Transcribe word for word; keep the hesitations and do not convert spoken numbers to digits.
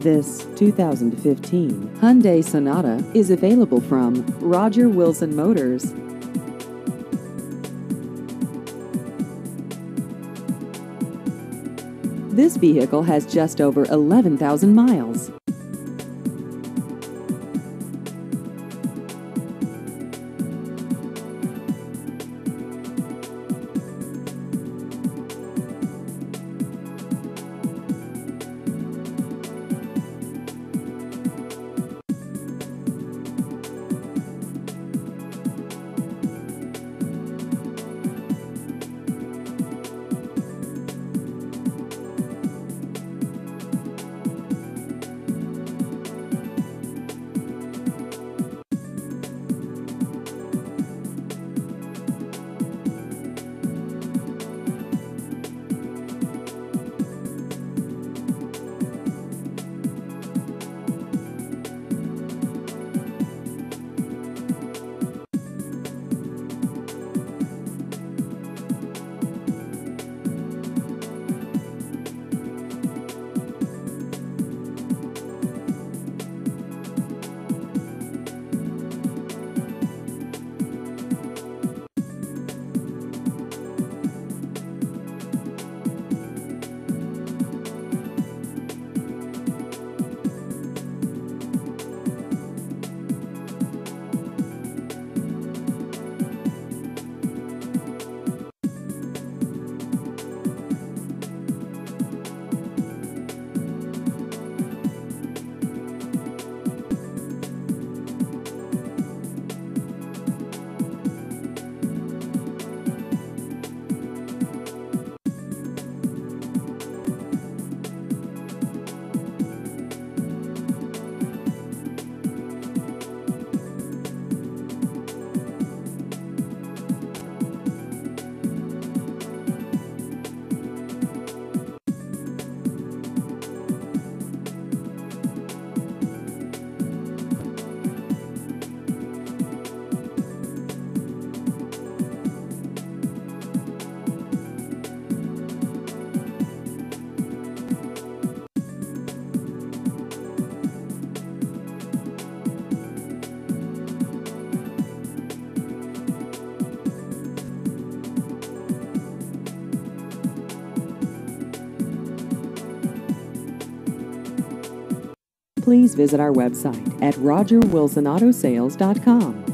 This two thousand fifteen Hyundai Sonata is available from Roger Wilson Motors. This vehicle has just over eleven thousand miles. Please visit our website at roger wilson auto sales dot com.